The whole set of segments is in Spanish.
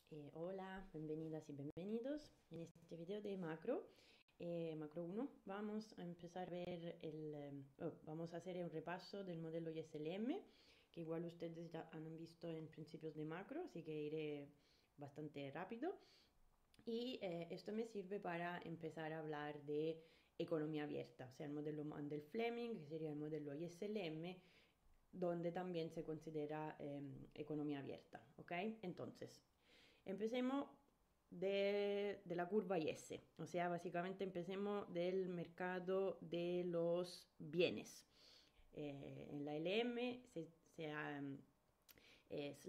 Hola, bienvenidas y bienvenidos. En este video de macro 1, vamos a empezar a ver vamos a hacer un repaso del modelo ISLM, que igual ustedes ya han visto en principios de macro, así que iré bastante rápido. Y esto me sirve para empezar a hablar de economía abierta, o sea, el modelo Mandel-Fleming, que sería el modelo ISLM, donde también se considera economía abierta, ¿ok? Entonces, empecemos de la curva IS, o sea, básicamente empecemos del mercado de los bienes. En la LM es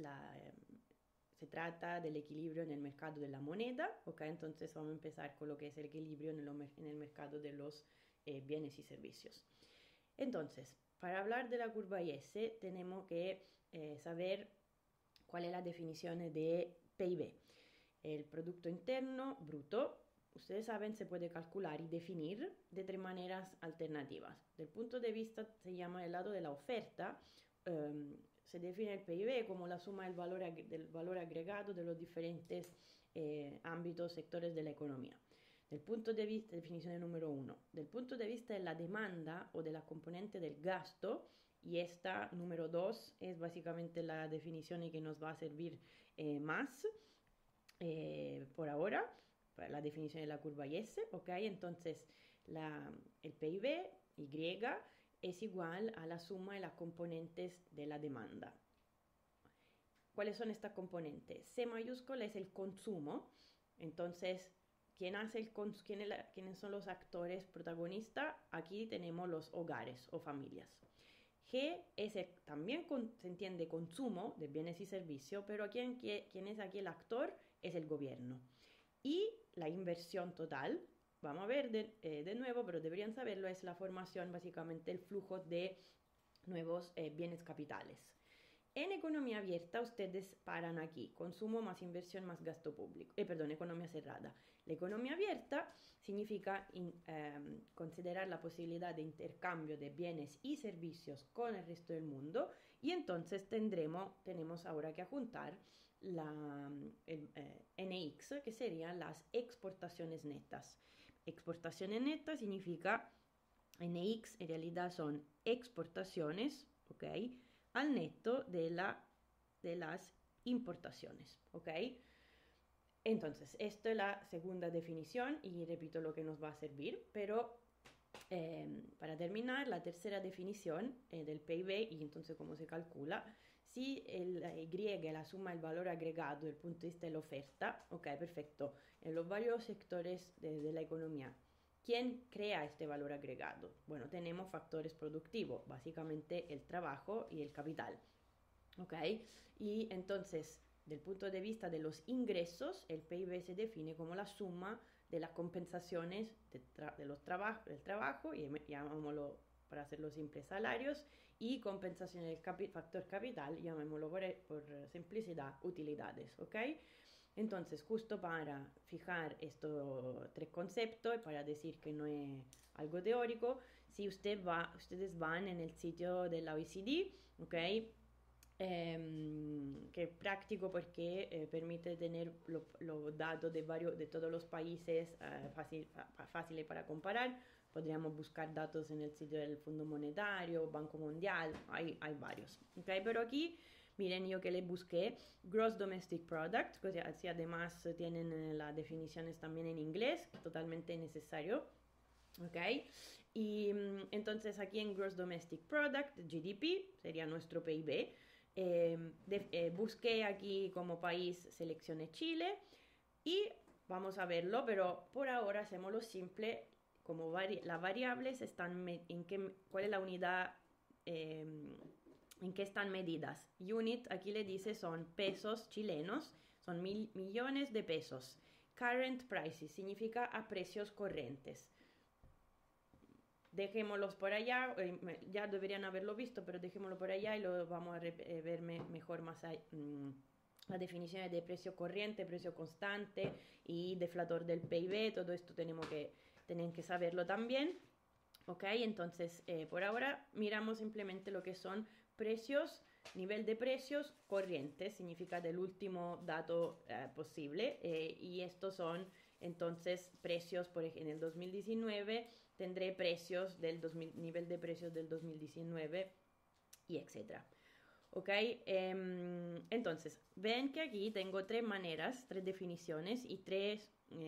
se trata del equilibrio en el mercado de la moneda, ¿ok? Entonces vamos a empezar con lo que es el equilibrio en el mercado de los bienes y servicios. Entonces, para hablar de la curva IS tenemos que saber cuál es la definición de PIB. El Producto Interno Bruto, ustedes saben, se puede calcular y definir de tres maneras alternativas. Del punto de vista, se llama el lado de la oferta, se define el PIB como la suma del valor agregado de los diferentes ámbitos, sectores de la economía. Del punto de vista, definición número 1, del punto de vista de la demanda o de la componente del gasto, y esta número 2 es básicamente la definición que nos va a servir más por ahora, para la definición de la curva IS, ¿ok? Entonces, el PIB, Y, es igual a la suma de las componentes de la demanda. ¿Cuáles son estas componentes? C mayúscula es el consumo, entonces, ¿quiénes son los actores protagonistas? Aquí tenemos los hogares o familias. G también se entiende consumo de bienes y servicios, pero ¿quién es aquí el actor? Es el gobierno. Y la inversión total, vamos a ver de nuevo, pero deberían saberlo, es la formación, básicamente el flujo de nuevos bienes capitales. En economía abierta ustedes paran aquí, consumo más inversión más gasto público, economía cerrada. La economía abierta significa considerar la posibilidad de intercambio de bienes y servicios con el resto del mundo, y entonces tenemos ahora que juntar el NX, que serían las exportaciones netas. Exportaciones netas significa, NX en realidad son exportaciones, ¿ok? Al neto de las importaciones, ¿ok? Entonces, esta es la segunda definición y repito lo que nos va a servir, pero para terminar, la tercera definición del PIB, y entonces cómo se calcula, si Y es la suma del valor agregado del punto de vista de la oferta, ok, perfecto, en los varios sectores de la economía. ¿Quién crea este valor agregado? Bueno, tenemos factores productivos, básicamente el trabajo y el capital. ¿Ok? Y entonces, del punto de vista de los ingresos, el PIB se define como la suma de las compensaciones del trabajo, y llamámoslo, para hacerlo simple, salarios, y compensación del factor capital, llamémoslo por simplicidad, utilidades. ¿Ok? Entonces, justo para fijar estos tres conceptos y para decir que no es algo teórico, si ustedes van en el sitio de la OECD, ¿ok? Que es práctico porque permite tener los datos de todos los países fáciles para comparar. Podríamos buscar datos en el sitio del Fondo Monetario, Banco Mundial, hay varios. ¿Okay? Pero aquí, miren, yo que le busqué Gross Domestic Product, así además tienen las definiciones también en inglés, totalmente necesario. ¿Ok? Y entonces aquí en Gross Domestic Product, GDP, sería nuestro PIB. Busqué aquí como país, seleccioné Chile y vamos a verlo, pero por ahora hacemos lo simple, como las variables están cuál es la unidad en qué están medidas. Unit, aquí le dice, son pesos chilenos, son millones de pesos. Current prices significa a precios corrientes. Dejémoslos por allá, ya deberían haberlo visto, pero dejémoslo por allá y lo vamos a ver mejor más allá. Las definiciones de precio corriente, precio constante y deflator del PIB, todo esto tienen que saberlo también. Ok, entonces por ahora miramos simplemente lo que son precios nivel de precios corrientes, significa del último dato posible, y estos son entonces precios, por ejemplo, en el 2019 tendré precios nivel de precios del 2019 y etcétera. ¿Ok? Entonces, ven que aquí tengo tres maneras, tres definiciones y tres,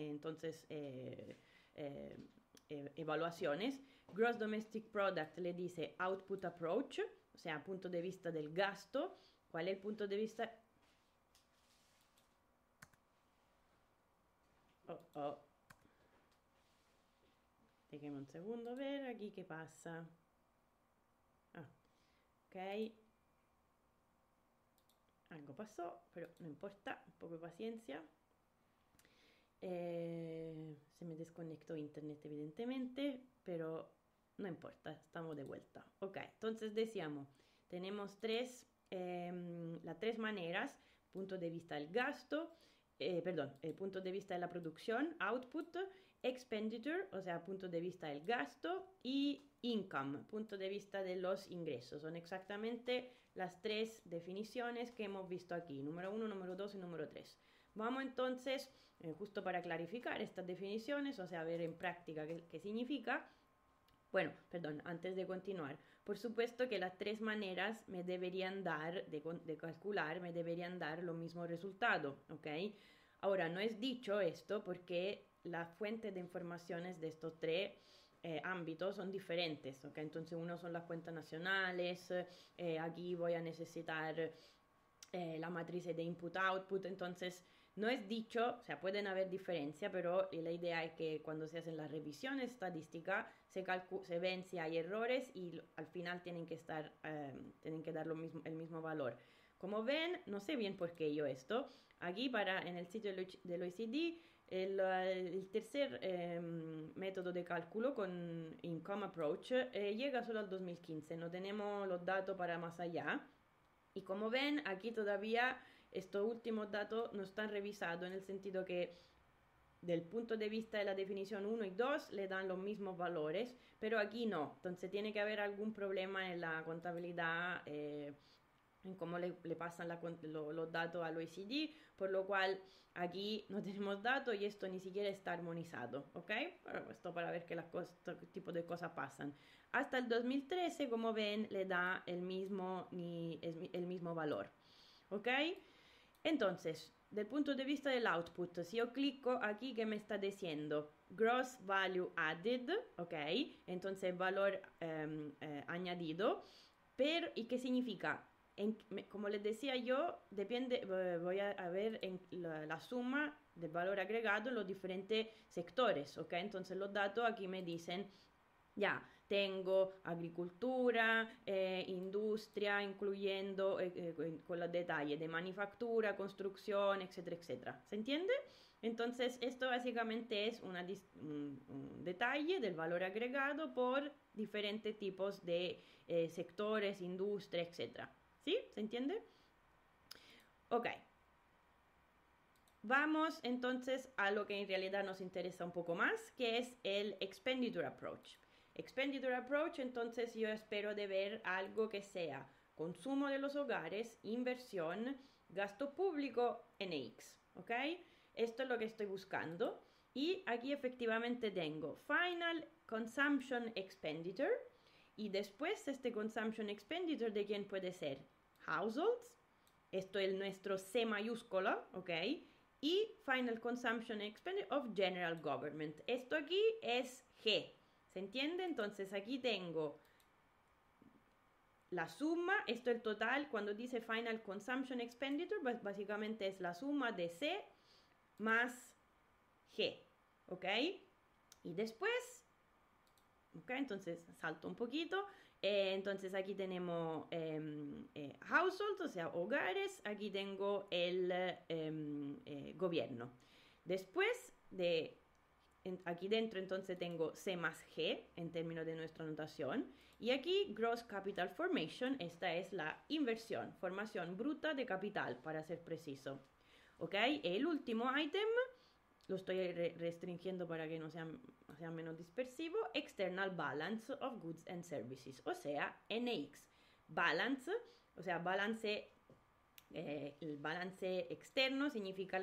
evaluaciones. Gross Domestic Product le dice output approach, o sea, punto de vista del gasto. ¿Cuál es el punto de vista? Déjenme un segundo a ver aquí qué pasa. Ok. Algo pasó, pero no importa, un poco de paciencia. Se me desconectó internet evidentemente, pero no importa, estamos de vuelta. Ok, entonces decíamos, tenemos las tres maneras, punto de vista del gasto, el punto de vista de la producción, output, expenditure, o sea, punto de vista del gasto, y income, punto de vista de los ingresos. Son exactamente las tres definiciones que hemos visto aquí, número 1, número 2 y número 3. Vamos entonces, justo para clarificar estas definiciones, o sea, ver en práctica qué significa. Bueno, perdón, antes de continuar, por supuesto que las tres maneras me deberían dar, de calcular, me deberían dar lo mismo resultado, ¿ok? Ahora, no es dicho esto porque las fuentes de informaciones de estos tres ámbitos son diferentes, ¿ok? Entonces, uno son las cuentas nacionales, aquí voy a necesitar la matriz de input-output, entonces no es dicho, o sea, pueden haber diferencias, pero la idea es que cuando se hacen las revisiones estadísticas se ven si hay errores y al final tienen que dar el mismo valor. Como ven, no sé bien por qué yo esto. Aquí en el sitio del OECD, el tercer método de cálculo con Income Approach llega solo al 2015, no tenemos los datos para más allá. Y como ven, aquí todavía estos últimos datos no están revisados en el sentido que del punto de vista de la definición 1 y 2 le dan los mismos valores, pero aquí no. Entonces tiene que haber algún problema en la contabilidad, en cómo le pasan los datos al OECD, por lo cual aquí no tenemos datos y esto ni siquiera está armonizado, ¿ok? Bueno, esto para ver que este tipo de cosas pasan. Hasta el 2013, como ven, le da el mismo valor, ¿ok? Entonces, del punto de vista del output, si yo clico aquí, ¿qué me está diciendo? Gross Value Added, ¿ok? Entonces, valor añadido. Pero, ¿y qué significa? Como les decía yo, depende, voy a ver la suma del valor agregado en los diferentes sectores, ¿ok? Entonces, los datos aquí me dicen, ya, tengo agricultura, industria, incluyendo con los detalles de manufactura, construcción, etcétera, etcétera. ¿Se entiende? Entonces, esto básicamente es un detalle del valor agregado por diferentes tipos de sectores, industria, etcétera. ¿Sí? ¿Se entiende? Ok. Vamos entonces a lo que en realidad nos interesa un poco más, que es el Expenditure Approach. Expenditure Approach, entonces yo espero de ver algo que sea consumo de los hogares, inversión, gasto público, NX, ¿ok? Esto es lo que estoy buscando. Y aquí efectivamente tengo Final Consumption Expenditure y después este Consumption Expenditure de quién puede ser Households, esto es nuestro C mayúscula, ¿ok? Y Final Consumption Expenditure of General Government. Esto aquí es G. ¿Se entiende? Entonces aquí tengo la suma, esto es el total, cuando dice Final Consumption Expenditure, básicamente es la suma de C más G, ¿ok? Y después, ¿ok? Entonces salto un poquito, entonces aquí tenemos households, o sea, hogares, aquí tengo el gobierno. Después aquí dentro entonces tengo C más G en términos de nuestra notación. Y aquí Gross Capital Formation, esta es la inversión, formación bruta de capital para ser preciso. ¿Ok? El último ítem, lo estoy restringiendo para que no sea menos dispersivo, External Balance of Goods and Services, o sea, NX. Balance o sea, balance, el balance externo significa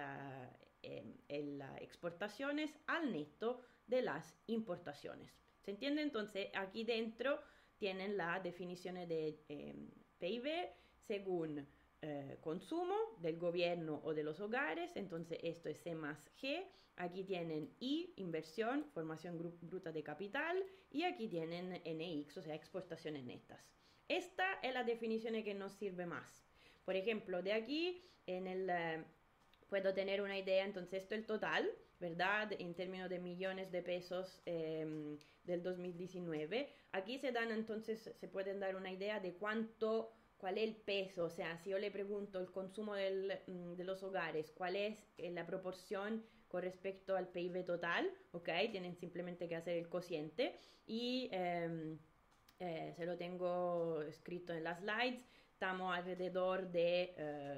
las exportaciones al neto de las importaciones. ¿Se entiende? Entonces, aquí dentro tienen la definición de PIB según consumo del gobierno o de los hogares. Entonces, esto es C más G. Aquí tienen I, inversión, formación bruta de capital. Y aquí tienen NX, o sea, exportaciones netas. Esta es la definición que nos sirve más. Por ejemplo, de aquí puedo tener una idea, entonces esto es el total, ¿verdad? En términos de millones de pesos del 2019. Aquí entonces se pueden dar una idea de cuál es el peso, o sea, si yo le pregunto el consumo de los hogares, cuál es la proporción con respecto al PIB total, ¿ok? Tienen simplemente que hacer el cociente y se lo tengo escrito en las slides. Estamos alrededor de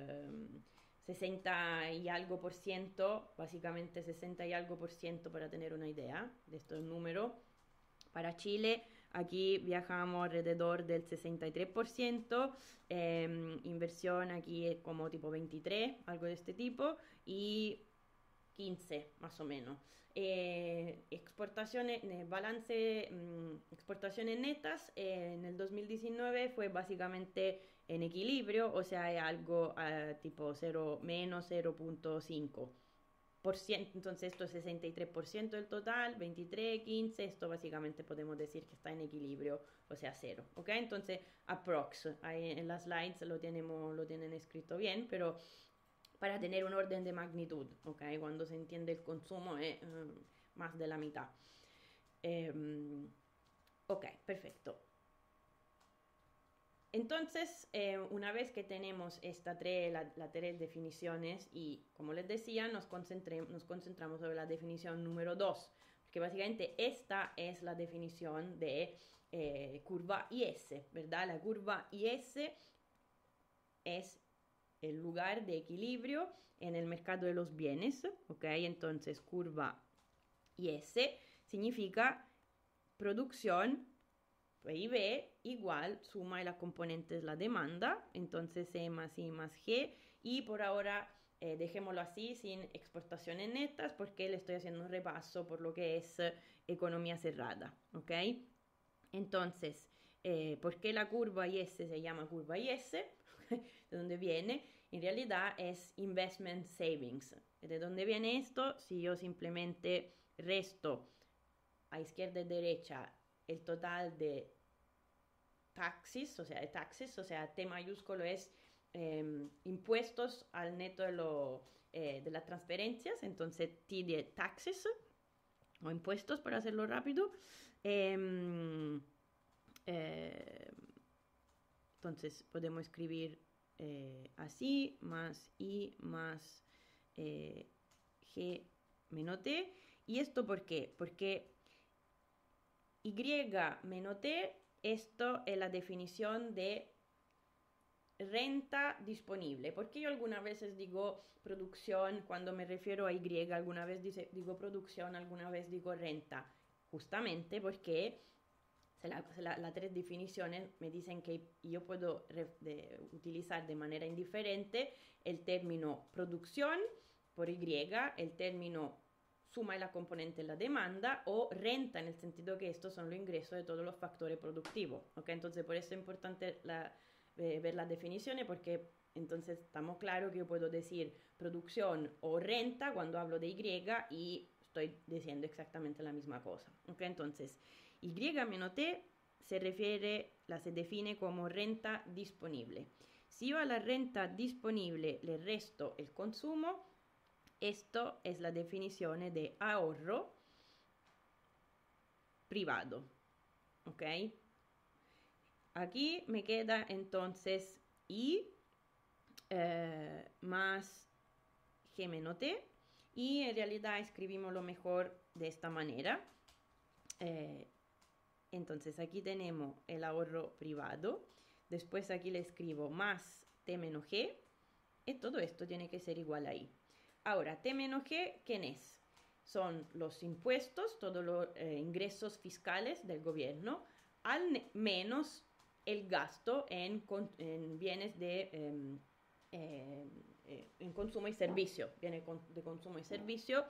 60 y algo por ciento, básicamente 60 y algo por ciento para tener una idea de estos números. Para Chile, aquí viajamos alrededor del 63%, inversión aquí es como tipo 23, algo de este tipo, y 15 más o menos. Exportaciones, balance, exportaciones netas en el 2019 fue básicamente en equilibrio, o sea, es algo tipo 0, menos 0.5%. Entonces esto es 63% del total, 23, 15, esto básicamente podemos decir que está en equilibrio, o sea, 0, ¿ok? Entonces, aprox, ahí en las slides lo tienen escrito bien, pero para tener un orden de magnitud, ¿ok? Cuando se entiende el consumo es más de la mitad. Ok, perfecto. Entonces, una vez que tenemos las tres definiciones y, como les decía, nos concentramos sobre la definición número 2, porque básicamente esta es la definición de curva IS, ¿verdad? La curva IS es el lugar de equilibrio en el mercado de los bienes, ¿ok? Entonces, curva IS significa producción, PIB igual, suma de las componentes la demanda, entonces C más I más G, y por ahora dejémoslo así, sin exportaciones netas, porque le estoy haciendo un repaso por lo que es economía cerrada, ¿ok? Entonces, ¿por qué la curva IS se llama curva IS? ¿De dónde viene? En realidad es investment savings. ¿De dónde viene esto? Si yo simplemente resto a izquierda y derecha el total de taxes, o sea, T mayúsculo es impuestos al neto de las transferencias, entonces T de taxes o impuestos para hacerlo rápido. Entonces podemos escribir así, más I más G menos T. ¿Y esto por qué? Porque Y menos T, esto es la definición de renta disponible. Porque yo algunas veces digo producción cuando me refiero a Y, alguna vez digo producción, alguna vez digo renta. Justamente porque las tres definiciones me dicen que yo puedo utilizar de manera indiferente el término producción por Y, el término suma de la componente de la demanda o renta en el sentido que estos son los ingresos de todos los factores productivos, ¿ok? Entonces por eso es importante ver las definiciones porque entonces estamos claros que yo puedo decir producción o renta cuando hablo de Y estoy diciendo exactamente la misma cosa, ¿ok? Entonces Y menos T se define como renta disponible. Si yo a la renta disponible le resto el consumo, esto es la definición de ahorro privado, ¿ok? Aquí me queda entonces I más G menos T y en realidad escribimos lo mejor de esta manera. Entonces aquí tenemos el ahorro privado, después aquí le escribo más T menos G y todo esto tiene que ser igual a I. Ahora, T menos G, ¿quién es? Son los impuestos, todos los ingresos fiscales del gobierno, al menos el gasto en bienes en consumo y servicio, bienes de consumo y servicio,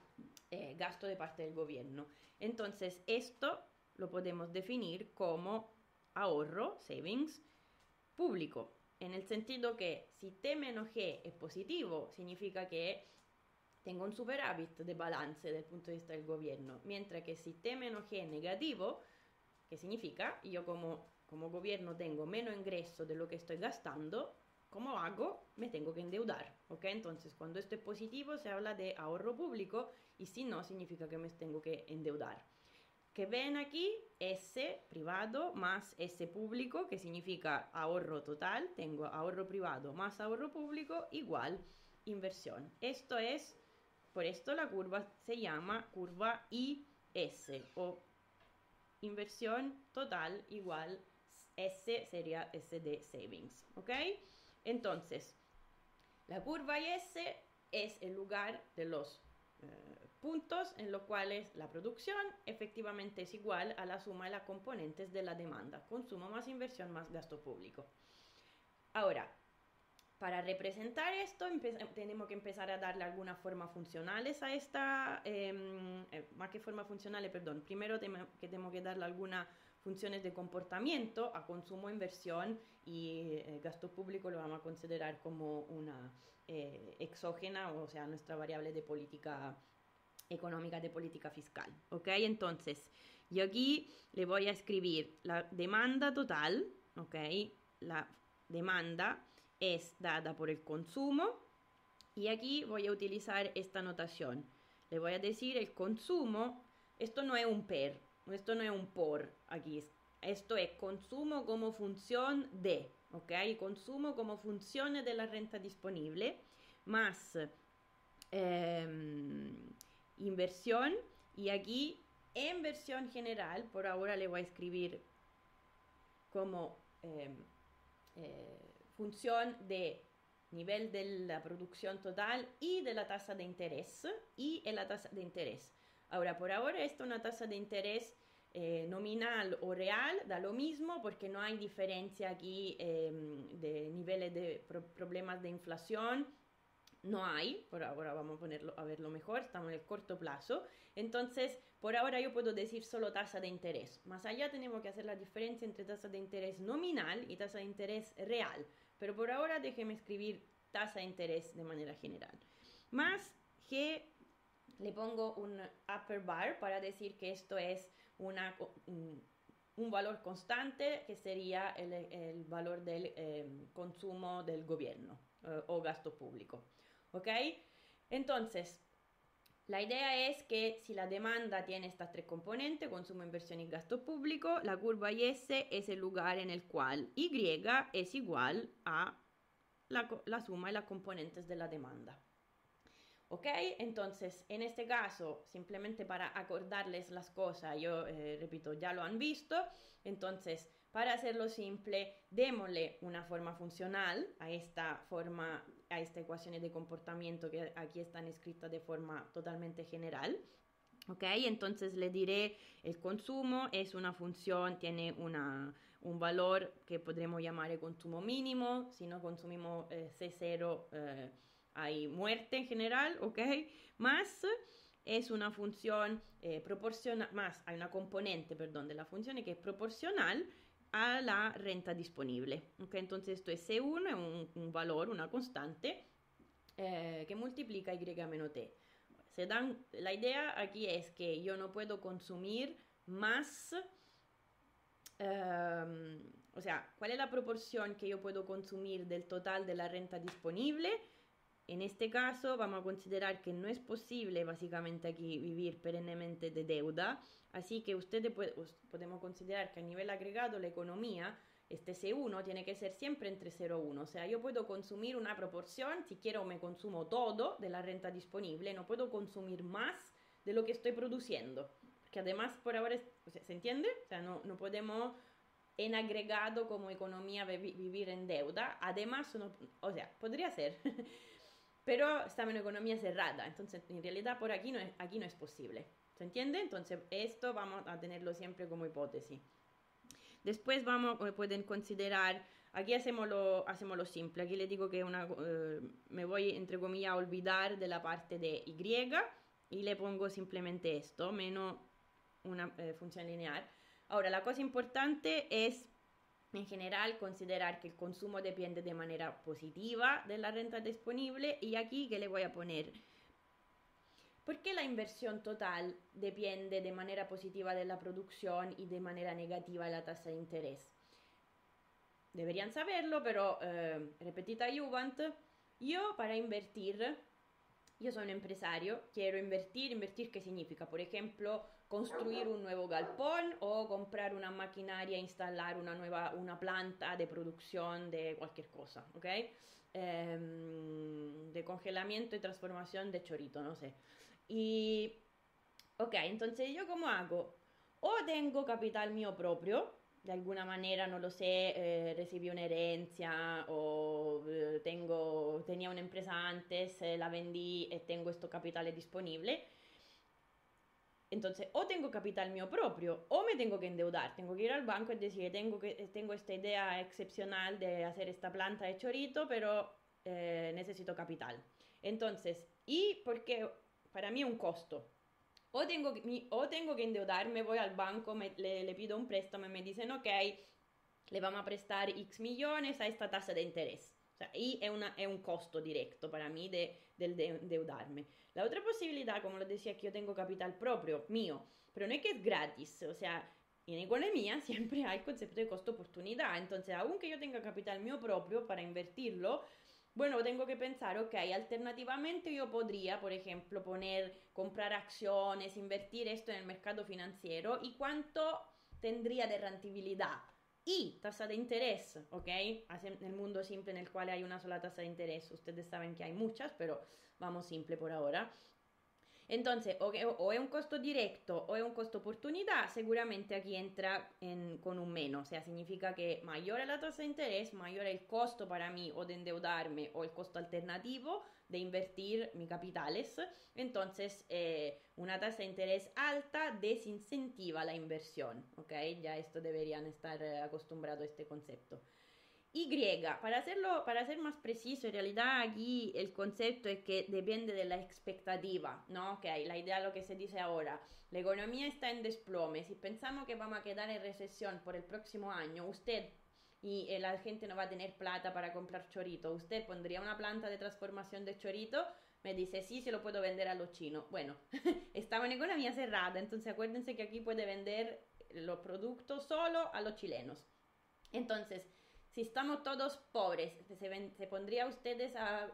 gasto de parte del gobierno. Entonces, esto lo podemos definir como ahorro, savings, público, en el sentido que si T menos G es positivo, significa que tengo un superávit de balance desde el punto de vista del gobierno, mientras que si T menos G es negativo, ¿qué significa? Yo como gobierno tengo menos ingreso de lo que estoy gastando, ¿cómo hago? Me tengo que endeudar, ¿ok? Entonces, cuando esto es positivo, se habla de ahorro público y si no, significa que me tengo que endeudar. Que ven aquí, S privado más S público, que significa ahorro total, tengo ahorro privado más ahorro público igual inversión. Esto es, por esto la curva se llama curva IS o inversión total igual S sería S de savings, ¿ok? Entonces, la curva IS es el lugar de los puntos en los cuales la producción efectivamente es igual a la suma de las componentes de la demanda, consumo más inversión más gasto público. Ahora, para representar esto tenemos que empezar a darle algunas formas funcionales a esta, más que formas funcionales, perdón, primero tenemos que darle algunas funciones de comportamiento a consumo, inversión y gasto público lo vamos a considerar como una exógena, o sea, nuestra variable de política económica, de política fiscal, ¿ok? Entonces, yo aquí le voy a escribir la demanda total, ¿ok? La demanda es dada por el consumo y aquí voy a utilizar esta notación. Le voy a decir el consumo, esto no es un per, esto no es un por aquí, esto es consumo como función de, ¿ok? Consumo como función de la renta disponible más inversión y aquí en versión general, por ahora le voy a escribir como función de nivel de la producción total y de la tasa de interés y en la tasa de interés. Ahora, por ahora, esta es una tasa de interés nominal o real, da lo mismo porque no hay diferencia aquí de niveles de problemas de inflación. No hay, por ahora vamos a ponerlo a verlo mejor, estamos en el corto plazo. Entonces, por ahora yo puedo decir solo tasa de interés. Más allá tenemos que hacer la diferencia entre tasa de interés nominal y tasa de interés real. Pero por ahora déjeme escribir tasa de interés de manera general. Más que le pongo un upper bar para decir que esto es un valor constante que sería el valor del consumo del gobierno o gasto público. ¿Ok? Entonces, la idea es que si la demanda tiene estas tres componentes, consumo, inversión y gasto público, la curva IS es el lugar en el cual Y es igual a la suma de las componentes de la demanda. ¿Ok? Entonces, en este caso, simplemente para acordarles las cosas, yo repito, ya lo han visto, entonces, para hacerlo simple, démosle una forma funcional a esta ecuaciones de comportamiento que aquí están escritas de forma totalmente general. ¿Ok? Entonces le diré, el consumo es una función, tiene un valor que podremos llamar el consumo mínimo. Si no consumimos C0, hay muerte en general, ¿ok? Más es una función proporcional, más hay una componente, perdón, de la función que es proporcional a la renta disponible. ¿Ok? Entonces esto es C1, es un valor, una constante que multiplica Y menos T. La idea aquí es que yo no puedo consumir más, o sea, ¿cuál es la proporción que yo puedo consumir del total de la renta disponible? En este caso vamos a considerar que no es posible básicamente aquí vivir perennemente de deuda, así que podemos considerar que a nivel agregado la economía, este C1 tiene que ser siempre entre 0 y 1, o sea, yo puedo consumir una proporción, si quiero me consumo todo de la renta disponible, no puedo consumir más de lo que estoy produciendo, porque además por ahora, ¿se entiende? O sea, no podemos en agregado como economía vivir en deuda, además, o sea, podría ser, pero estamos en una economía cerrada, entonces en realidad por aquí no es posible, ¿se entiende? Entonces esto vamos a tenerlo siempre como hipótesis. Después pueden considerar, aquí hacemos lo simple, aquí les digo que me voy entre comillas a olvidar de la parte de Y y le pongo simplemente esto, menos una función lineal. Ahora, la cosa importante es en general considerar que el consumo depende de manera positiva de la renta disponible y aquí que le voy a poner, ¿por qué la inversión total depende de manera positiva de la producción y de manera negativa de la tasa de interés? Deberían saberlo, pero repetita Juvent, yo para invertir, yo soy un empresario, quiero invertir, ¿qué significa? Por ejemplo, construir un nuevo galpón o comprar una maquinaria, instalar una planta de producción de cualquier cosa, ¿ok? De congelamiento y transformación de chorito, no sé. Y, ok, entonces yo ¿cómo hago? O tengo capital mío propio, de alguna manera, no lo sé, recibí una herencia o tenía una empresa antes, la vendí y tengo esto capital disponible. Entonces, o tengo capital mío propio o me tengo que endeudar, tengo que ir al banco y decir, tengo esta idea excepcional de hacer esta planta de chorito, pero necesito capital. Entonces, y porque para mí es un costo. O tengo que endeudarme, voy al banco, le pido un préstamo y me dicen, ok, le vamos a prestar X millones a esta tasa de interés. O sea, y es un costo directo para mí de endeudarme. La otra posibilidad, como lo decía, es que yo tengo capital propio, mío, pero no es que es gratis. O sea, en economía siempre hay el concepto de costo-oportunidad. Entonces, aunque yo tenga capital mío propio para invertirlo, bueno, tengo que pensar, ok, alternativamente yo podría, por ejemplo, comprar acciones, invertir esto en el mercado financiero y cuánto tendría de rentabilidad. Y tasa de interés, ¿ok? En el mundo simple en el cual hay una sola tasa de interés, ustedes saben que hay muchas, pero vamos simple por ahora. Entonces, o es un costo directo o es un costo oportunidad, seguramente aquí entra con un menos, o sea, significa que mayor es la tasa de interés, mayor es el costo para mí o de endeudarme o el costo alternativo de invertir mis capitales. Entonces, una tasa de interés alta desincentiva la inversión, ¿ok? Ya esto deberían estar acostumbrados a este concepto. Y, para ser más preciso, en realidad aquí el concepto es que depende de la expectativa, ¿no? Ok, la idea es lo que se dice ahora. La economía está en desplome. Si pensamos que vamos a quedar en recesión por el próximo año, usted y la gente no va a tener plata para comprar chorito. Usted pondría una planta de transformación de chorito, me dice, sí, se lo puedo vender a los chinos. Bueno, estamos en economía cerrada, entonces acuérdense que aquí puede vender los productos solo a los chilenos. Entonces, si estamos todos pobres, ¿se pondría ustedes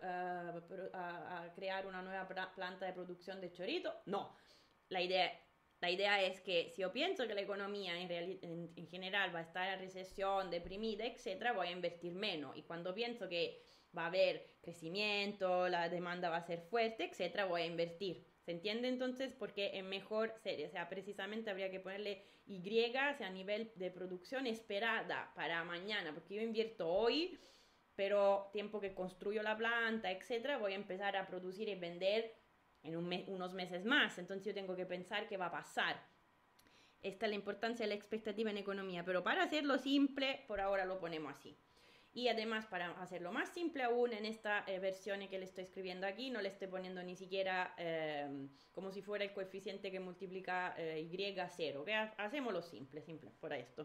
a crear una nueva planta de producción de chorito? No. La idea es que si yo pienso que la economía en general va a estar en recesión, deprimida, etcétera, voy a invertir menos. Y cuando pienso que va a haber crecimiento, la demanda va a ser fuerte, etcétera, voy a invertir. ¿Se entiende entonces? Porque es mejor serie, o sea, precisamente habría que ponerle Y, o sea, a nivel de producción esperada para mañana, porque yo invierto hoy, pero tiempo que construyo la planta, etcétera, voy a empezar a producir y vender en unos meses más, entonces yo tengo que pensar qué va a pasar. Esta es la importancia de la expectativa en economía, pero para hacerlo simple, por ahora lo ponemos así. Y además, para hacerlo más simple aún, en esta versión que le estoy escribiendo aquí, no le estoy poniendo ni siquiera como si fuera el coeficiente que multiplica Y a 0. ¿Okay? Hacémoslo simple, por esto.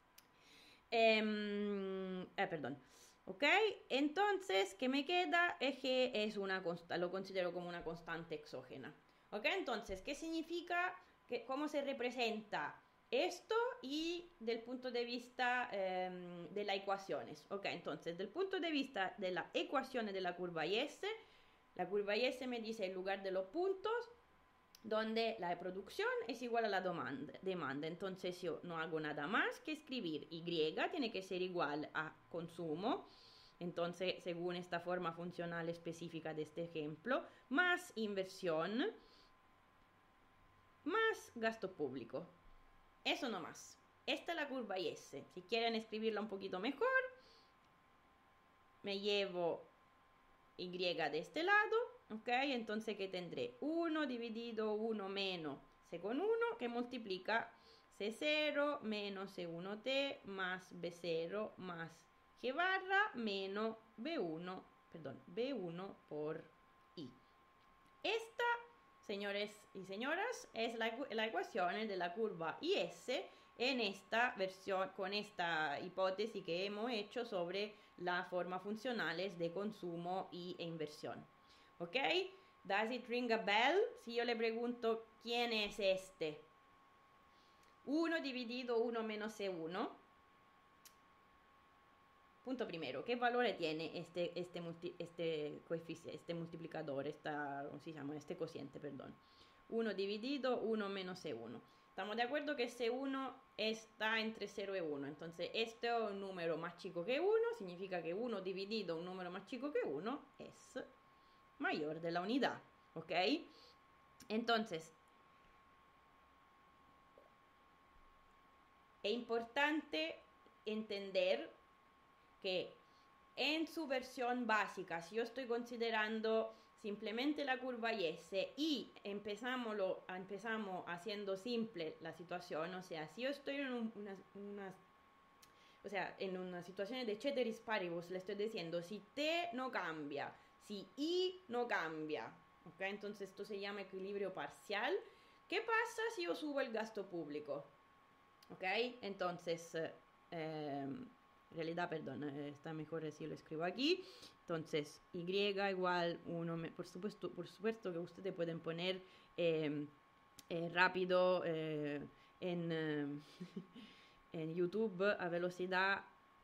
Perdón. ¿Ok? Entonces, ¿qué me queda? Es que es lo considero como una constante exógena. ¿Ok? Entonces, ¿qué significa? ¿Cómo se representa esto? Y del punto de vista de las ecuaciones. Ok, entonces, del punto de vista de las ecuaciones de la curva Y-S, la curva Y-S me dice el lugar de los puntos donde la producción es igual a la demanda. Entonces yo no hago nada más que escribir Y tiene que ser igual a consumo. Entonces, según esta forma funcional específica de este ejemplo, más inversión, más gasto público. Eso no más. Esta es la curva Y-S. Si quieren escribirla un poquito mejor, me llevo Y de este lado, ¿ok? Entonces, ¿qué tendré? 1 dividido 1 menos C con 1, que multiplica C0 menos C1t más B0 más G barra menos B1 por I. Esta, señores y señoras, es la ecuación de la curva IS en esta versión, con esta hipótesis que hemos hecho sobre las formas funcionales de consumo e inversión. ¿Ok? Does it ring a bell? Si yo le pregunto, ¿quién es este? 1 dividido 1 menos C1. Punto primero, ¿qué valore tiene este coeficiente, este multiplicador, ¿cómo se llama? Este cociente, perdón. 1 dividido 1 menos C1. Estamos de acuerdo que C1 está entre 0 y 1. Entonces, este es un número más chico que 1. Significa que 1 dividido un número más chico que 1 es mayor de la unidad. ¿Ok? Entonces, es importante entender que en su versión básica, si yo estoy considerando simplemente la curva IS y empezamos haciendo simple la situación, o sea, si yo estoy en en una situación de ceteris paribus, le estoy diciendo si T no cambia, si I no cambia, ¿ok? Entonces esto se llama equilibrio parcial. ¿Qué pasa si yo subo el gasto público? ¿Ok? Entonces, en realidad, perdón, está mejor si lo escribo aquí. Entonces, Y igual 1, por supuesto que ustedes pueden poner rápido en YouTube a velocidad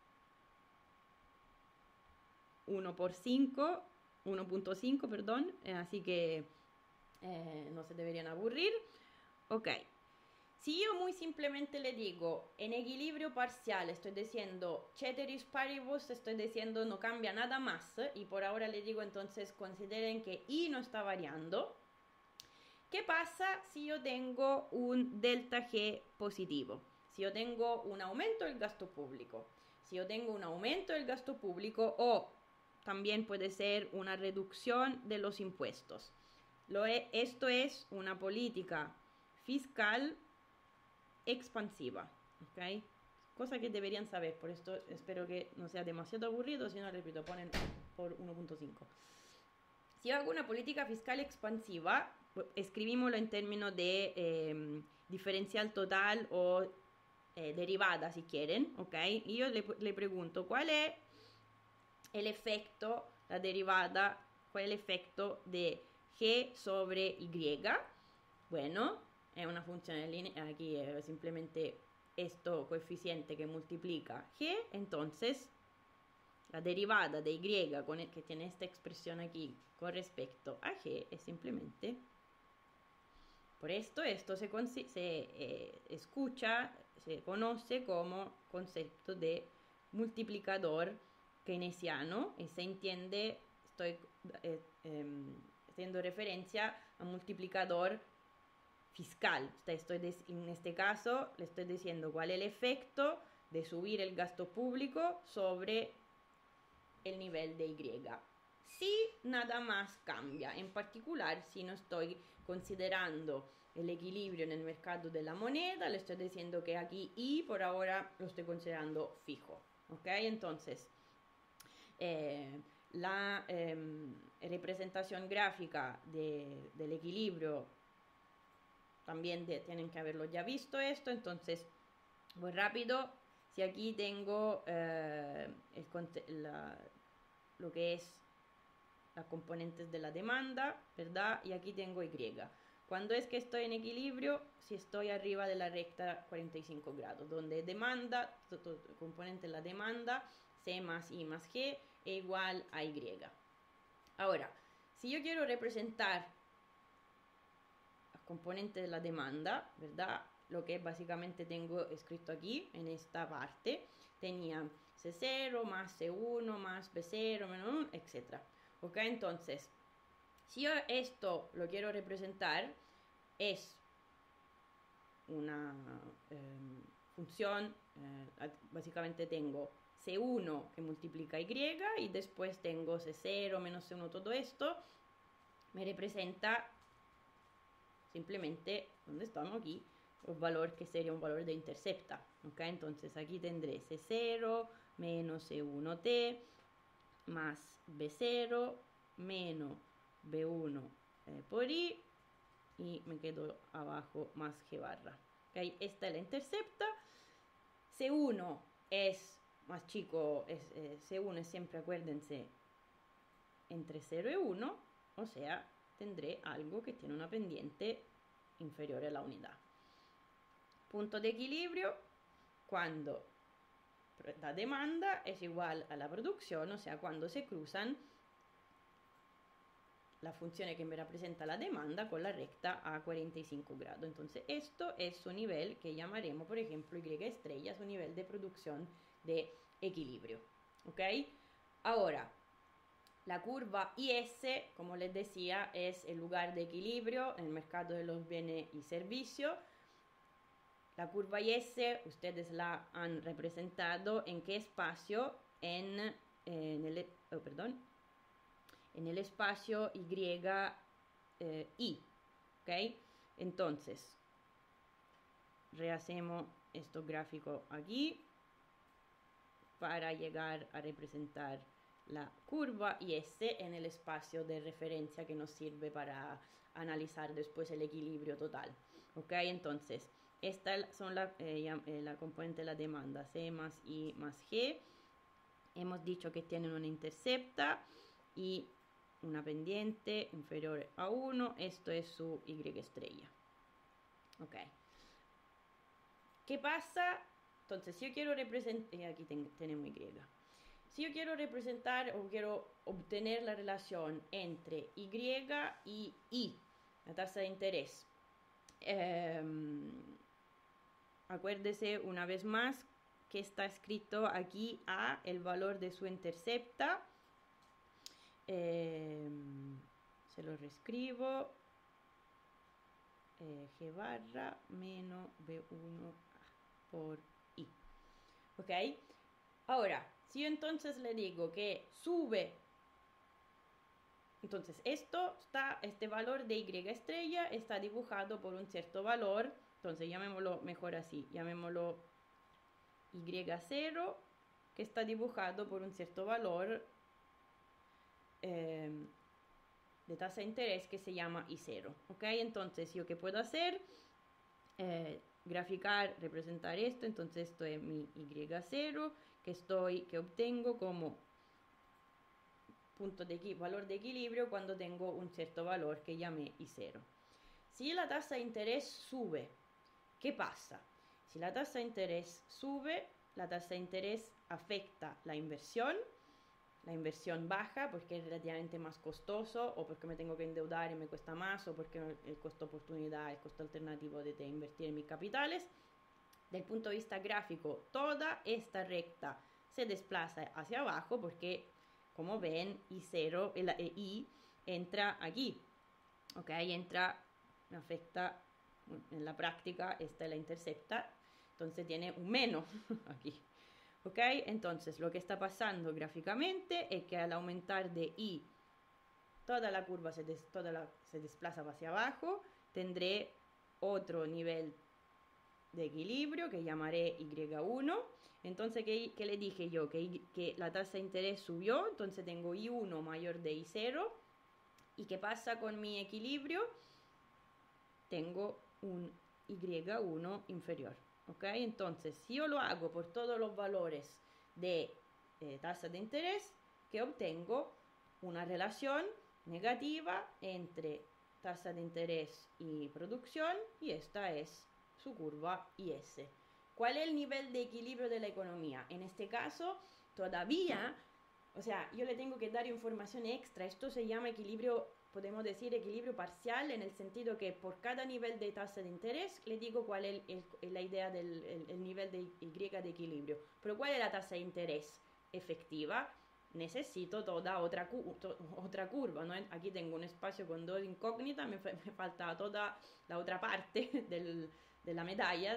1.5, perdón, así que no se deberían aburrir. Ok. Si yo muy simplemente le digo en equilibrio parcial, estoy diciendo ceteris paribus, estoy diciendo no cambia nada más, y por ahora le digo entonces consideren que I no está variando. ¿Qué pasa si yo tengo un delta G positivo? Si yo tengo un aumento del gasto público. Si yo tengo un aumento del gasto público o también puede ser una reducción de los impuestos. Esto es una política fiscal expansiva, ¿ok? Cosa que deberían saber, por esto espero que no sea demasiado aburrido, si no, repito, ponen por 1.5. Si yo hago una política fiscal expansiva, escribimoslo en términos de diferencial total o derivada, si quieren, ¿ok? Y yo le pregunto, ¿cuál es el efecto, la derivada, cuál es el efecto de G sobre Y? Bueno, es una función en línea, aquí es simplemente esto coeficiente que multiplica G, entonces la derivada de Y que tiene esta expresión aquí con respecto a G es simplemente, por esto se escucha, se conoce como concepto de multiplicador keynesiano y se entiende, estoy haciendo referencia a multiplicador fiscal. En este caso le estoy diciendo cuál es el efecto de subir el gasto público sobre el nivel de Y. Si nada más cambia, en particular si no estoy considerando el equilibrio en el mercado de la moneda, le estoy diciendo que aquí Y por ahora lo estoy considerando fijo. ¿Ok? Entonces, la representación gráfica del equilibrio también tienen que haberlo ya visto esto, entonces muy rápido. Si aquí tengo lo que es las componentes de la demanda, ¿verdad? Y aquí tengo Y. Cuando es que estoy en equilibrio, si estoy arriba de la recta 45 grados, donde demanda, componente de la demanda, C más I más G es igual a Y. Ahora, si yo quiero representar las componentes de la demanda, ¿verdad? Lo que básicamente tengo escrito aquí, en esta parte, tenía C0 más C1 más B0 menos 1, etc. ¿Ok? Entonces, si yo esto lo quiero representar, es una función, básicamente tengo C1 que multiplica Y y después tengo C0 menos C1, todo esto me representa simplemente, ¿dónde estamos aquí? el valor que sería un valor de intercepta, ¿ok? Entonces aquí tendré C0 menos C1t más B0 menos B1 por I, y me quedo abajo más G barra. ¿Okay? Esta es la intercepta. C1 es más chico, C1 es siempre, acuérdense, entre 0 y 1, o sea, tendré algo que tiene una pendiente inferior a la unidad. Punto de equilibrio cuando la demanda es igual a la producción, o sea, cuando se cruzan la función que me representa la demanda con la recta a 45 grados. Entonces, esto es su nivel que llamaremos, por ejemplo, Y estrella, su nivel de producción de equilibrio. ¿Ok? Ahora, la curva IS, como les decía, es el lugar de equilibrio en el mercado de los bienes y servicios. La curva IS, ustedes la han representado en qué espacio, en el espacio I, ¿ok? Entonces, rehacemos estos gráficos aquí para llegar a representar la curva IS en el espacio de referencia que nos sirve para analizar después el equilibrio total, ¿ok? Entonces, estas son la componente de la demanda, C más I más G. Hemos dicho que tienen una intercepta y una pendiente inferior a 1. Esto es su Y estrella. Ok. ¿Qué pasa? Entonces, si yo quiero representar, aquí tenemos Y. Si yo quiero representar o quiero obtener la relación entre Y y I, la tasa de interés, acuérdese una vez más que está escrito aquí A, el valor de su intercepta. Se lo reescribo. G barra menos B1 por I. ¿Ok? Ahora, si yo entonces le digo que sube, entonces este valor de Y estrella está dibujado por un cierto valor, entonces llamémoslo mejor así, llamémoslo Y0, que está dibujado por un cierto valor de tasa de interés que se llama I0, ¿ok? Entonces, ¿yo qué puedo hacer? Graficar, representar esto, entonces esto es mi Y0, que obtengo como valor de equilibrio cuando tengo un cierto valor que llamé I0. Si la tasa de interés sube, ¿qué pasa? Si la tasa de interés sube, la tasa de interés afecta la inversión baja porque es relativamente más costoso, o porque me tengo que endeudar y me cuesta más, o porque el costo oportunidad, el costo alternativo de invertir en mis capitales. Del punto de vista gráfico, toda esta recta se desplaza hacia abajo porque, como ven, I0, I entra aquí, ¿ok? Afecta, en la práctica, esta es la intercepta, entonces tiene un menos aquí. ¿Ok? Entonces, lo que está pasando gráficamente es que al aumentar de I, toda la curva se desplaza hacia abajo. Tendré otro nivel de equilibrio que llamaré Y1. Entonces, ¿qué le dije yo? Que la tasa de interés subió, entonces tengo I1 mayor de I0. ¿Y qué pasa con mi equilibrio? Tengo un Y1 inferior. ¿Ok? Entonces, si yo lo hago por todos los valores de tasa de interés, que obtengo una relación negativa entre tasa de interés y producción, y esta es su curva IS. ¿Cuál es el nivel de equilibrio de la economía? En este caso, todavía, o sea, yo le tengo que dar información extra. Esto se llama equilibrio, podemos decir equilibrio parcial, en el sentido que por cada nivel de tasa de interés le digo cuál es la idea del nivel de Y de equilibrio. Pero ¿cuál es la tasa de interés efectiva? Necesito toda otra curva, ¿no? Aquí tengo un espacio con dos incógnitas, me falta toda la otra parte de la medalla,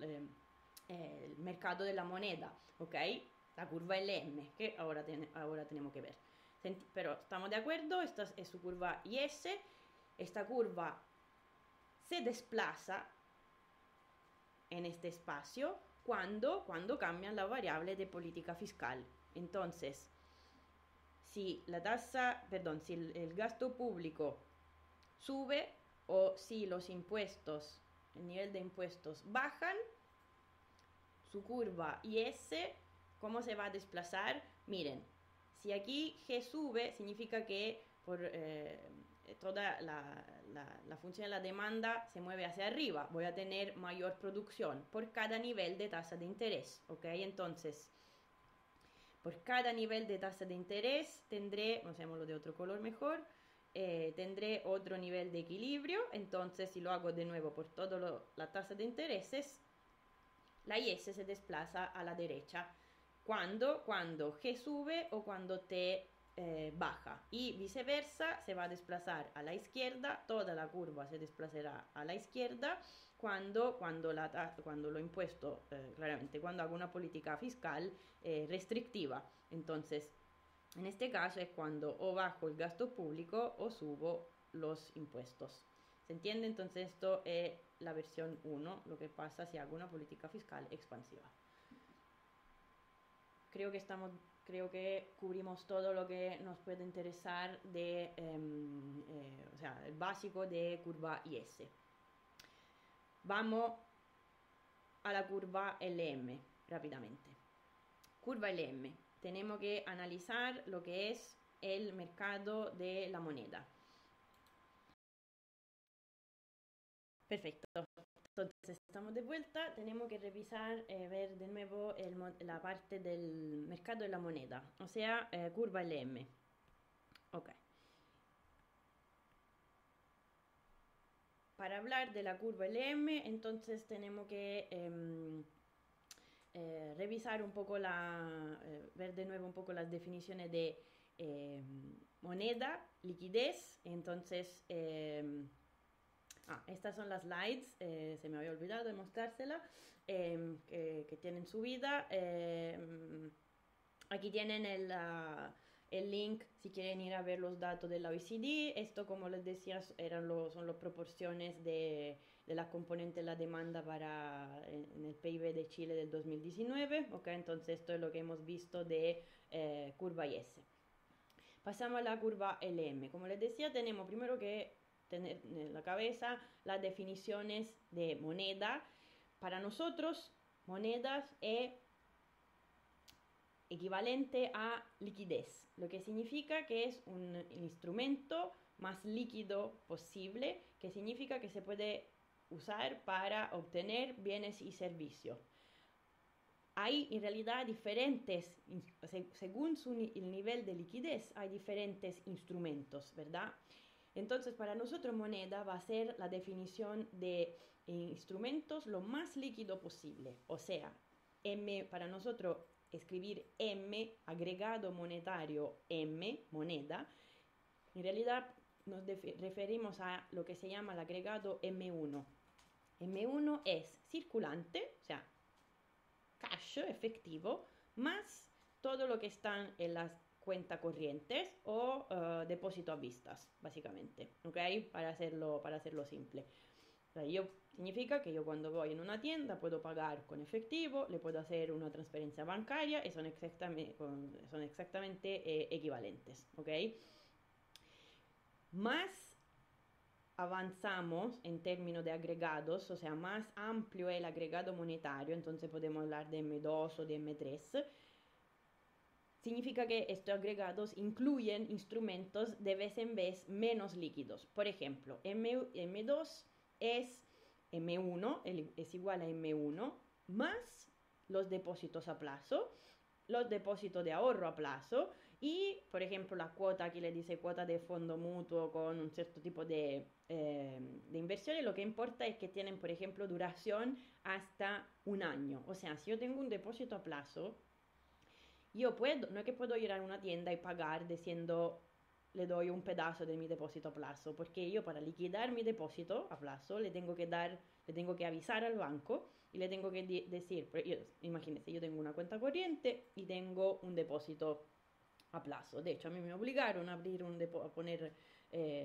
el mercado de la moneda, ¿ok? La curva LM, que ahora tenemos que ver. Pero estamos de acuerdo, esta es su curva IS. Esta curva se desplaza en este espacio cuando cambian la variable de política fiscal. Entonces, si si el gasto público sube o si los impuestos, el nivel de impuestos bajan, su curva IS, ¿cómo se va a desplazar? Miren, si aquí G sube, significa que por toda la función de la demanda se mueve hacia arriba. Voy a tener mayor producción por cada nivel de tasa de interés, ¿ok? Entonces, por cada nivel de tasa de interés tendré, hacémoslo de otro color mejor, tendré otro nivel de equilibrio. Entonces, si lo hago de nuevo por toda la tasa de intereses, la IS se desplaza a la derecha. Cuando G sube o cuando T baja, y viceversa, se va a desplazar a la izquierda, toda la curva se desplazará a la izquierda cuando lo impuesto, claramente, cuando hago una política fiscal restrictiva. Entonces, en este caso es cuando o bajo el gasto público o subo los impuestos. ¿Se entiende? Entonces esto es la versión 1, lo que pasa si hago una política fiscal expansiva. Creo que cubrimos todo lo que nos puede interesar de, o sea, el básico de curva IS. Vamos a la curva LM rápidamente. Curva LM. Tenemos que analizar lo que es el mercado de la moneda. Perfecto. Entonces estamos de vuelta, tenemos que revisar, ver de nuevo la parte del mercado de la moneda, o sea, curva LM. Ok. Para hablar de la curva LM, entonces tenemos que revisar un poco ver de nuevo un poco las definiciones de moneda, liquidez. Entonces, estas son las slides, se me había olvidado de mostrárselas, que tienen subida. Aquí tienen el link si quieren ir a ver los datos de la OECD. Esto, como les decía, son las proporciones de la componente de la demanda en el PIB de Chile del 2019. ¿Okay? Entonces esto es lo que hemos visto de curva IS. Pasamos a la curva LM. Como les decía, tenemos primero que tener en la cabeza las definiciones de moneda. Para nosotros, monedas es equivalente a liquidez, lo que significa que es un instrumento más líquido posible, que significa que se puede usar para obtener bienes y servicios. Hay en realidad según el nivel de liquidez, hay diferentes instrumentos, ¿verdad? Entonces, para nosotros moneda va a ser la definición de instrumentos lo más líquido posible. O sea, para nosotros escribir M, agregado monetario M, moneda, en realidad nos referimos a lo que se llama el agregado M1. M1 es circulante, o sea, cash, efectivo, más todo lo que están en las cuentas corrientes o depósito a vistas, básicamente, ¿ok? Para hacerlo simple. Significa que yo cuando voy en una tienda puedo pagar con efectivo, le puedo hacer una transferencia bancaria y son exactamente equivalentes, ¿ok? Más avanzamos en términos de agregados, o sea, más amplio es el agregado monetario, entonces podemos hablar de M2 o de M3. Significa que estos agregados incluyen instrumentos de vez en vez menos líquidos. Por ejemplo, M2 es M1, es igual a M1, más los depósitos a plazo, los depósitos de ahorro a plazo y, por ejemplo, la cuota, aquí le dice cuota de fondo mutuo con un cierto tipo de inversiones. Lo que importa es que tienen, por ejemplo, duración hasta un año. O sea, si yo tengo un depósito a plazo, no es que puedo ir a una tienda y pagar diciendo le doy un pedazo de mi depósito a plazo, porque yo para liquidar mi depósito a plazo le tengo que avisar al banco y le tengo que decir, imagínense, yo tengo una cuenta corriente y tengo un depósito a plazo. De hecho, a mí me obligaron a abrir a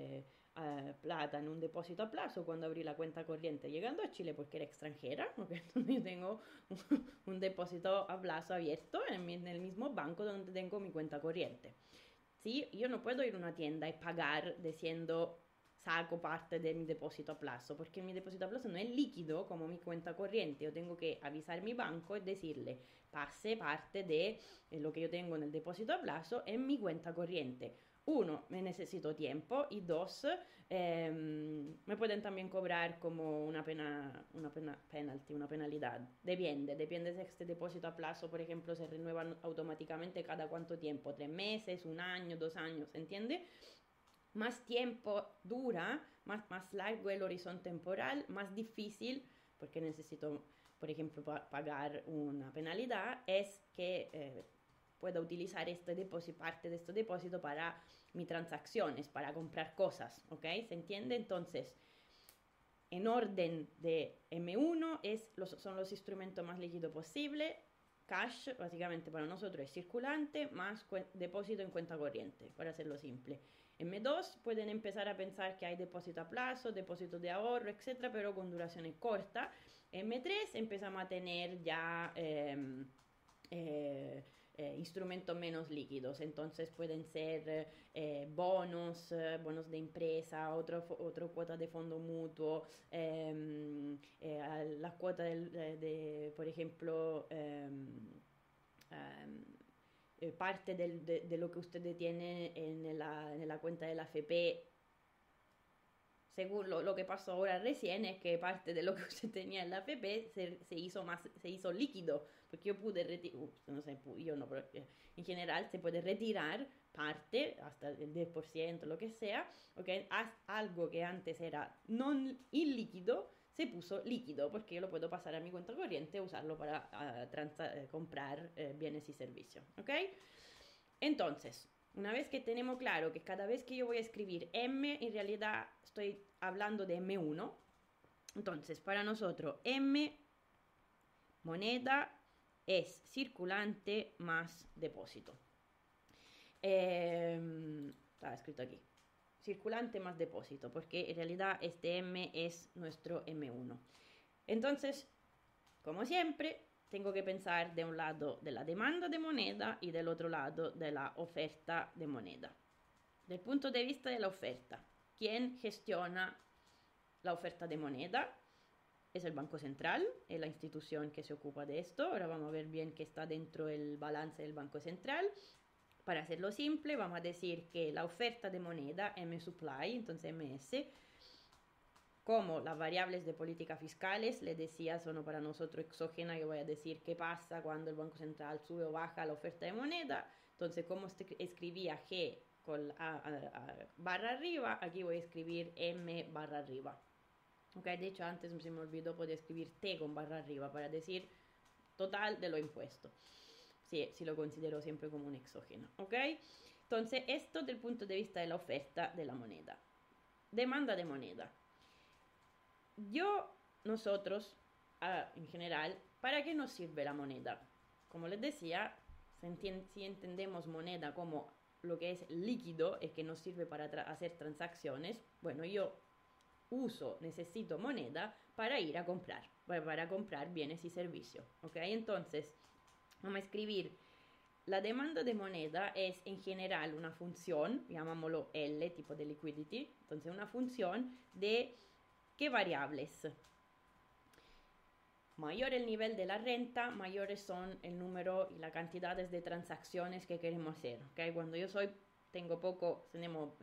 plata en un depósito a plazo cuando abrí la cuenta corriente llegando a Chile porque era extranjera, porque entonces yo tengo un depósito a plazo abierto en el mismo banco donde tengo mi cuenta corriente. ¿Sí? Yo no puedo ir a una tienda y pagar diciendo saco parte de mi depósito a plazo, porque mi depósito a plazo no es líquido como mi cuenta corriente. Yo tengo que avisar a mi banco y decirle, pase parte de lo que yo tengo en el depósito a plazo en mi cuenta corriente. Uno, me necesito tiempo y dos, me pueden también cobrar como penalty, una penalidad. Depende si este depósito a plazo, por ejemplo, se renueva automáticamente cada cuánto tiempo, 3 meses, un año, 2 años, ¿entiende? Más tiempo dura, más largo el horizonte temporal, más difícil, porque necesito, por ejemplo, pagar una penalidad, es que pueda utilizar parte de este depósito para mis transacciones, para comprar cosas, ¿ok? ¿Se entiende? Entonces, en orden de M1 son los instrumentos más líquidos posible. Cash, básicamente para nosotros es circulante, más depósito en cuenta corriente, para hacerlo simple. M2 pueden empezar a pensar que hay depósito a plazo, depósito de ahorro, etcétera, pero con duraciones cortas. M3 empezamos a tener ya instrumentos menos líquidos, entonces pueden ser bonos de empresa, otra cuota de fondo mutuo, la cuota por ejemplo, parte de lo que usted tiene en la cuenta de la AFP. Según lo que pasó ahora recién es que parte de lo que usted tenía en la AFP se hizo líquido, porque yo pude retirar, no sé, yo no, pero en general se puede retirar parte, hasta el 10%, lo que sea, ¿okay? Algo que antes era ilíquido, se puso líquido, porque yo lo puedo pasar a mi cuenta corriente e usarlo para comprar bienes y servicios, ¿ok? Entonces, una vez que tenemos claro que cada vez que yo voy a escribir M, en realidad estoy hablando de M1. Entonces, para nosotros, M, moneda, es circulante más depósito. Estaba escrito aquí. Circulante más depósito, porque en realidad este M es nuestro M1. Entonces, como siempre, tengo que pensar de un lado de la demanda de moneda y del otro lado de la oferta de moneda. Del punto de vista de la oferta, ¿quién gestiona la oferta de moneda? Es el Banco Central, es la institución que se ocupa de esto. Ahora vamos a ver bien qué está dentro del balance del Banco Central. Para hacerlo simple, vamos a decir que la oferta de moneda, M-Supply, entonces MS, como las variables de política fiscales, les decía, son para nosotros exógenas, yo voy a decir qué pasa cuando el Banco Central sube o baja la oferta de moneda. Entonces, como escribía G con barra arriba, aquí voy a escribir M barra arriba. Ok, de hecho antes se me olvidó poder escribir T con barra arriba para decir total de lo impuesto. Sí, si lo considero siempre como un exógeno. Ok, entonces esto desde el punto de vista de la oferta de la moneda. Demanda de moneda. Nosotros, en general, ¿para qué nos sirve la moneda? Como les decía, si entendemos moneda como lo que es líquido, es que nos sirve para hacer transacciones, bueno, yo necesito moneda para ir a comprar, para comprar bienes y servicios, ¿ok? Entonces, vamos a escribir, la demanda de moneda es en general una función, llamámoslo L, tipo de liquidity, entonces una función de ¿qué variables? Mayor el nivel de la renta, mayores son el número y la cantidad de transacciones que queremos hacer, ¿ok? Cuando tenemos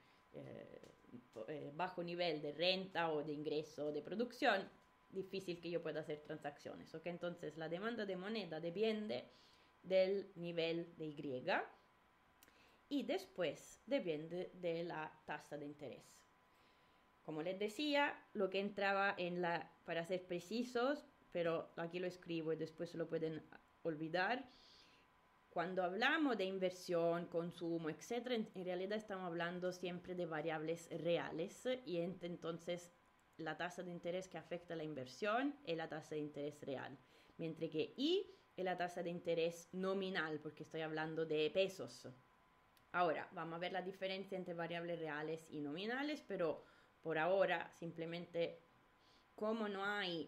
bajo nivel de renta o de ingreso de producción, difícil que yo pueda hacer transacciones, ¿ok? Entonces la demanda de moneda depende del nivel de Y y después depende de la tasa de interés. Como les decía, lo que entraba para ser precisos, pero aquí lo escribo y después se lo pueden olvidar. Cuando hablamos de inversión, consumo, etc., en realidad estamos hablando siempre de variables reales y entonces la tasa de interés que afecta a la inversión es la tasa de interés real, mientras que I es la tasa de interés nominal, porque estoy hablando de pesos. Ahora, vamos a ver la diferencia entre variables reales y nominales, pero por ahora simplemente como no hay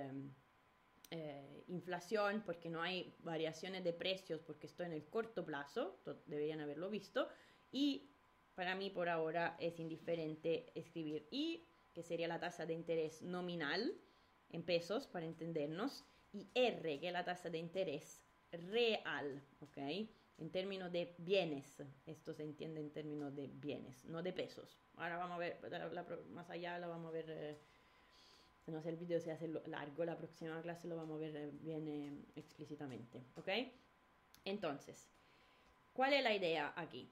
inflación, porque no hay variaciones de precios, porque estoy en el corto plazo, deberían haberlo visto, y para mí por ahora es indiferente escribir I, que sería la tasa de interés nominal en pesos, para entendernos, y R, que es la tasa de interés real, ¿ok? En términos de bienes, esto se entiende en términos de bienes, no de pesos. Ahora vamos a ver, más allá lo vamos a ver, no sé, el video se hace largo, la próxima clase lo vamos a ver bien explícitamente, ¿ok? Entonces, ¿cuál es la idea aquí?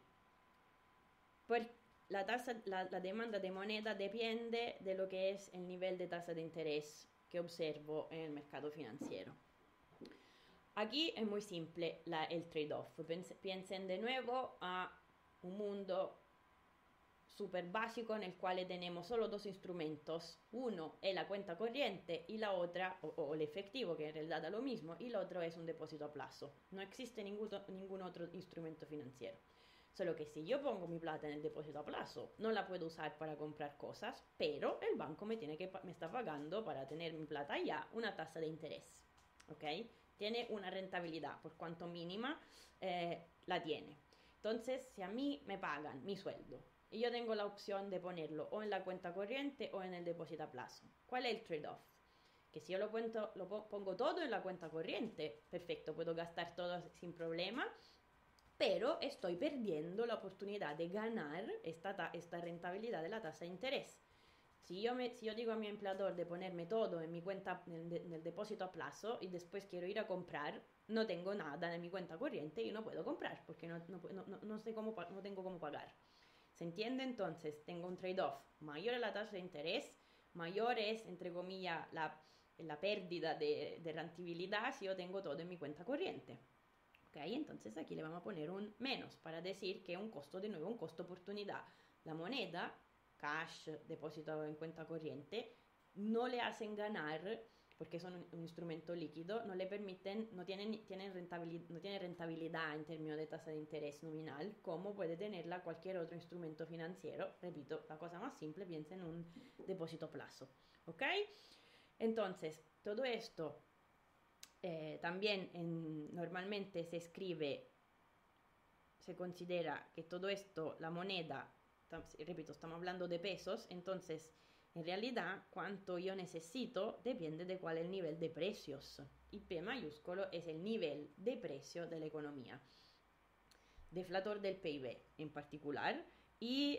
Pues la demanda de moneda depende de lo que es el nivel de tasa de interés que observo en el mercado financiero. Aquí es muy simple el trade-off. Piensen de nuevo a un mundo súper básico en el cual tenemos solo dos instrumentos. Uno es la cuenta corriente y la otra, o el efectivo, que en realidad da lo mismo, y el otro es un depósito a plazo. No existe ningún otro instrumento financiero. Solo que si yo pongo mi plata en el depósito a plazo, no la puedo usar para comprar cosas, pero el banco me está pagando para tener mi plata allá una tasa de interés. ¿Ok? Tiene una rentabilidad, por cuanto mínima la tiene. Entonces, si a mí me pagan mi sueldo y yo tengo la opción de ponerlo o en la cuenta corriente o en el depósito a plazo, ¿cuál es el trade-off? Que si yo lo pongo todo en la cuenta corriente, perfecto, puedo gastar todo sin problema, pero estoy perdiendo la oportunidad de ganar esta rentabilidad de la tasa de interés. Si yo digo a mi empleador de ponerme todo en mi cuenta, en el depósito a plazo, y después quiero ir a comprar, no tengo nada en mi cuenta corriente y no puedo comprar porque no tengo cómo pagar. ¿Se entiende? Entonces, tengo un trade-off. Mayor es la tasa de interés, mayor es, entre comillas, la pérdida de rentabilidad si yo tengo todo en mi cuenta corriente. ¿Ok? Entonces aquí le vamos a poner un menos para decir que un costo, de nuevo, un costo oportunidad. La moneda cash, depósito en cuenta corriente, no le hacen ganar, porque son un instrumento líquido, no le permiten, no tiene rentabilidad en términos de tasa de interés nominal, como puede tenerla cualquier otro instrumento financiero. Repito, la cosa más simple, piensa en un depósito a plazo. ¿Ok? Entonces, todo esto también normalmente se escribe, se considera que todo esto, la moneda, repito, estamos hablando de pesos, entonces en realidad cuánto yo necesito depende de cuál es el nivel de precios. Y P mayúsculo es el nivel de precio de la economía, deflator del PIB en particular. Y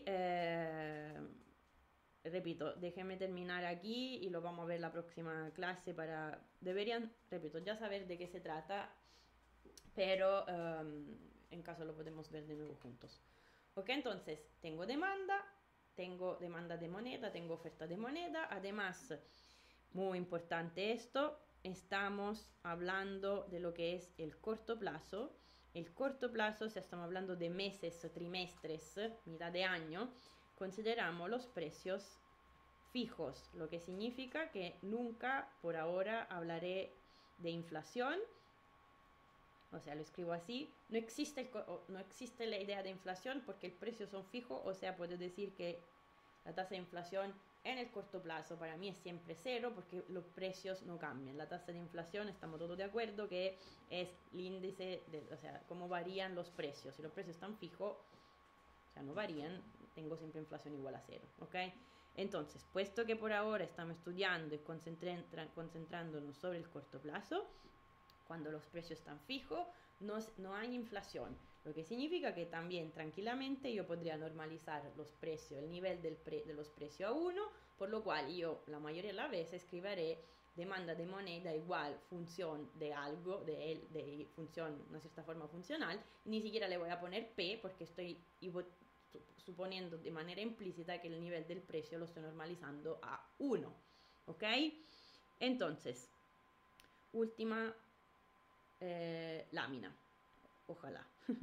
repito, déjenme terminar aquí y lo vamos a ver la próxima clase deberían, repito, ya saber de qué se trata, pero en caso lo podemos ver de nuevo juntos. Ok, entonces tengo demanda de moneda, tengo oferta de moneda. Además, muy importante esto, estamos hablando de lo que es el corto plazo. El corto plazo, si estamos hablando de meses, trimestres, mitad de año, consideramos los precios fijos, lo que significa que nunca por ahora hablaré de inflación. O sea, lo escribo así. No existe la idea de inflación porque el precio son fijos. O sea, puedo decir que la tasa de inflación en el corto plazo para mí es siempre cero porque los precios no cambian. La tasa de inflación, estamos todos de acuerdo que es el índice, o sea, cómo varían los precios. Si los precios están fijos, o sea, no varían, tengo siempre inflación igual a cero. ¿Ok? Entonces, puesto que por ahora estamos estudiando y concentrándonos sobre el corto plazo, cuando los precios están fijos, no hay inflación, lo que significa que también tranquilamente yo podría normalizar los precios, el nivel de los precios a 1, por lo cual yo la mayoría de las veces escribiré demanda de moneda igual función de algo, de función, una cierta forma funcional, y ni siquiera le voy a poner P porque estoy suponiendo de manera implícita que el nivel del precio lo estoy normalizando a 1. ¿Ok? Entonces, última lámina, ojalá.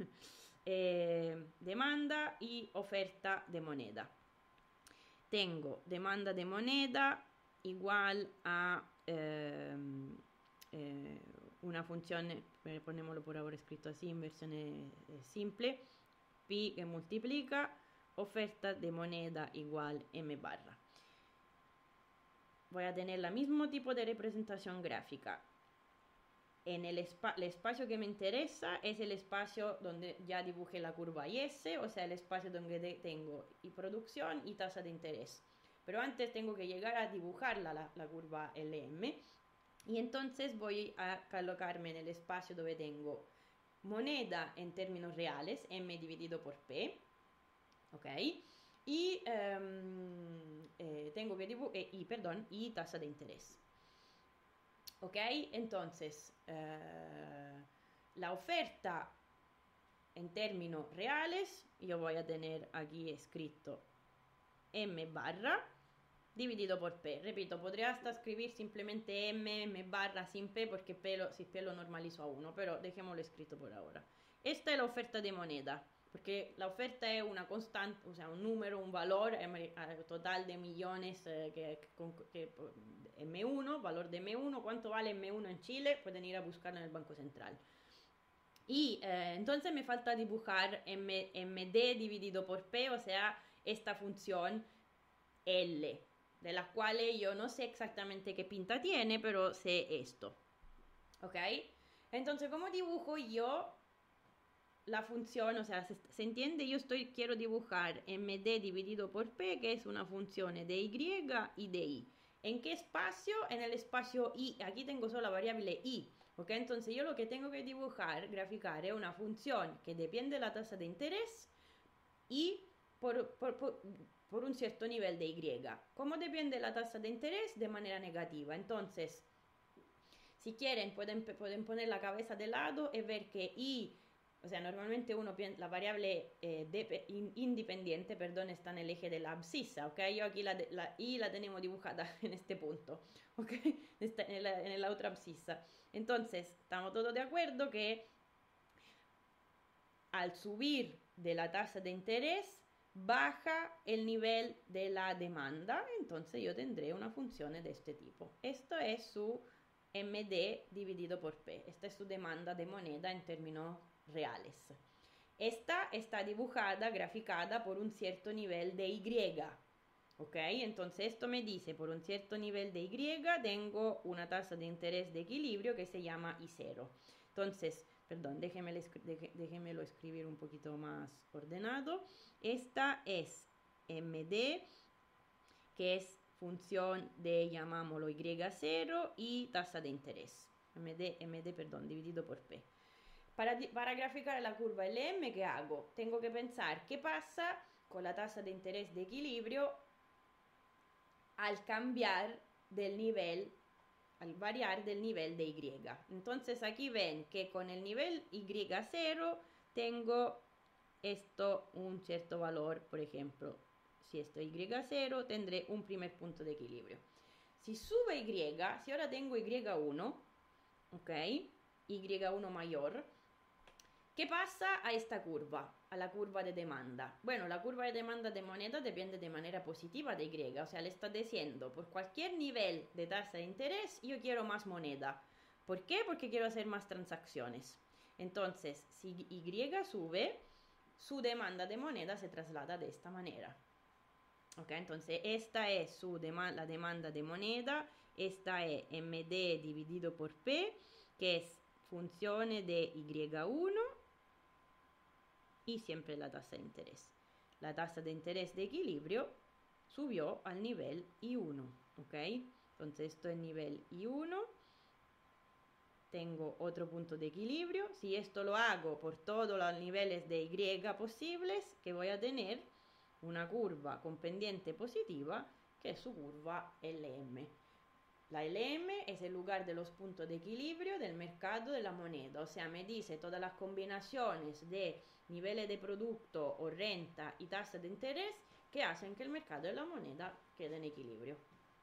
Demanda y oferta de moneda. Tengo demanda de moneda igual a una función, ponémoslo por ahora escrito así en versión simple, pi que multiplica oferta de moneda igual m barra. Voy a tener el mismo tipo de representación gráfica. En el espacio que me interesa es el espacio donde ya dibujé la curva IS, o sea, el espacio donde tengo y producción y tasa de interés. Pero antes tengo que llegar a dibujar la curva LM. Y entonces voy a colocarme en el espacio donde tengo moneda en términos reales, M dividido por P, ¿ok? Y tengo que dibujar, y tasa de interés. ¿Ok? Entonces, la oferta en términos reales, yo voy a tener aquí escrito M barra dividido por P. Repito, podría hasta escribir simplemente M barra sin P porque si P lo normalizo a 1, pero dejémoslo escrito por ahora. Esta es la oferta de moneda, porque la oferta es una constante, o sea, un número, un valor total de millones M1, valor de M1, ¿cuánto vale M1 en Chile? Pueden ir a buscarlo en el Banco Central. Y entonces me falta dibujar MD dividido por P, o sea, esta función L, de la cual yo no sé exactamente qué pinta tiene, pero sé esto. ¿Ok? Entonces, ¿cómo dibujo yo la función? O sea, ¿se entiende? Yo quiero dibujar MD dividido por P, que es una función de Y y de I. ¿En qué espacio? En el espacio I. Aquí tengo solo la variable I. ¿Ok? Entonces yo lo que tengo que dibujar, graficar, es una función que depende de la tasa de interés y por un cierto nivel de Y. ¿Cómo depende la tasa de interés? De manera negativa. Entonces, si quieren, pueden poner la cabeza de lado y ver que I, o sea, normalmente uno piensa, la variable independiente, perdón, está en el eje de la abscisa, ¿ok? Yo aquí la I la tenemos dibujada en este punto, ¿ok? Está en la otra abscisa. Entonces, estamos todos de acuerdo que al subir de la tasa de interés, baja el nivel de la demanda, entonces yo tendré una función de este tipo. Esto es su MD dividido por P. Esta es su demanda de moneda en términos reales. Esta está dibujada, graficada por un cierto nivel de Y. ¿Ok? Entonces esto me dice, por un cierto nivel de Y tengo una tasa de interés de equilibrio que se llama I0. Entonces, perdón, déjemelo escribir un poquito más ordenado. Esta es MD, que es función de, llamámoslo Y0 y tasa de interés. MD, perdón, dividido por P. Para graficar la curva LM, ¿qué hago? Tengo que pensar qué pasa con la tasa de interés de equilibrio al cambiar del nivel, al variar del nivel de Y. Entonces aquí ven que con el nivel Y0 tengo esto un cierto valor, por ejemplo, si esto es Y0 tendré un primer punto de equilibrio. Si sube Y, si ahora tengo Y1, ¿ok? Y1 mayor, ¿qué pasa a esta curva? A la curva de demanda. Bueno, la curva de demanda de moneda depende de manera positiva de Y, o sea, le está diciendo, por cualquier nivel de tasa de interés, yo quiero más moneda. ¿Por qué? Porque quiero hacer más transacciones. Entonces, si Y sube, su demanda de moneda se traslada de esta manera. ¿Ok? Entonces, esta es la demanda de moneda, esta es MD dividido por P, que es función de Y1, y siempre la tasa de interés. La tasa de interés de equilibrio subió al nivel I1, ¿ok? Entonces esto es nivel I1, tengo otro punto de equilibrio. Si esto lo hago por todos los niveles de Y posibles, que voy a tener una curva con pendiente positiva, que es su curva LM. La LM es el lugar de los puntos de equilibrio del mercado de la moneda, o sea, me dice todas las combinaciones de niveles de producto o renta y tasa de interés que hacen que el mercado de la moneda quede en equilibrio.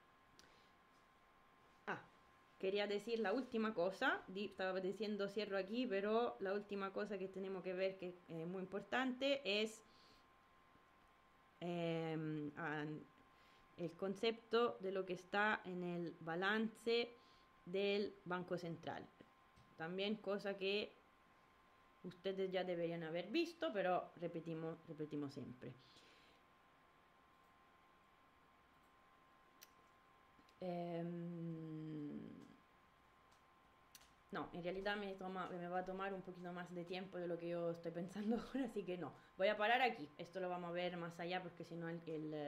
Quería decir la última cosa, estaba diciendo cierro aquí, pero la última cosa que tenemos que ver que es muy importante es el concepto de lo que está en el balance del Banco Central. También cosa que ustedes ya deberían haber visto, pero repetimos siempre. No, en realidad me va a tomar un poquito más de tiempo de lo que yo estoy pensando ahora, así que no. Voy a parar aquí. Esto lo vamos a ver más allá porque si no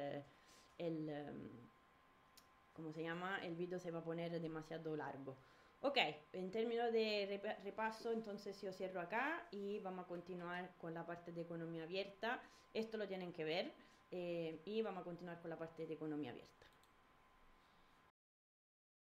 ¿cómo se llama? El video se va a poner demasiado largo. Ok, en términos de repaso, entonces yo cierro acá y vamos a continuar con la parte de economía abierta. Esto lo tienen que ver y vamos a continuar con la parte de economía abierta.